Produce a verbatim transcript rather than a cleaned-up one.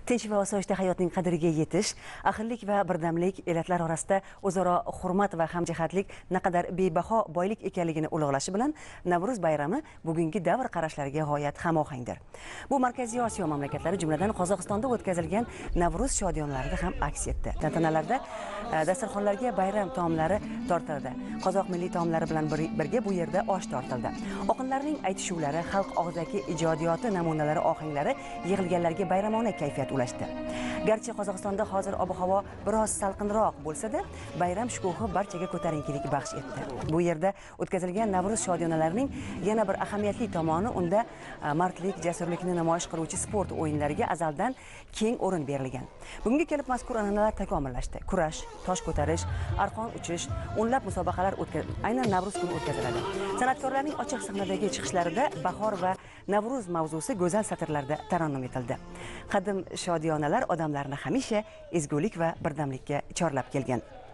Tinch va osoyishta hayotning qadriga yetish, ahillik va birdamlik, elatlar orasida o'zaro hurmat va hamjihatlik naqadar bebaho boylik ekanligini ulug'lashi bilan Navro'z bayrami bugungi davr qarashlariga g'oyat hamohangdir. Bu Markaziy Osiyo mamlakatlari, jumladan Qozog'istonda o'tkazilgan Navro'z shodiyonlarida ham aks etdi. Tantanalarda dasturxonlarga bayram taomlari tortildi. Qozoq milliy taomlari bilan birga bu yerda osh tortildi. Oqinlarning aytishuvlari, xalq og'zaki ijodiyoti namunalari, ohanglari yig'ilganlarga bayramona kayfiyat ulashdi. Garchi Qozog'istonda hozir ob-havo biroz salqinroq bo'lsa-da, bayram shukuhi barchaga ko'tarinkilik baxsh etdi. Bu yerda o'tkazilgan Navro'z shodiyonalarining yana bir ahamiyatli tomoni, unda mardlik, jasurlikni namoyish qiluvchi sport o'yinlariga azaldan keng o'rin berilgan. Bunga kelib mazkur an'analar takomillashdi. Kurash, tosh ko'tarish, arqon uchish, o'nlab musobaqalar aynan Navro'z kuni o'tkaziladi. San'atkorlarning ochiq sahnadagi chiqishlarida bahor va Navro'z mavzusi go'zal satrlarda tarannum etildi. Qadim shodiyonalar odamlarni hamisha ezgulik va birdamlikka chorlab kelgan.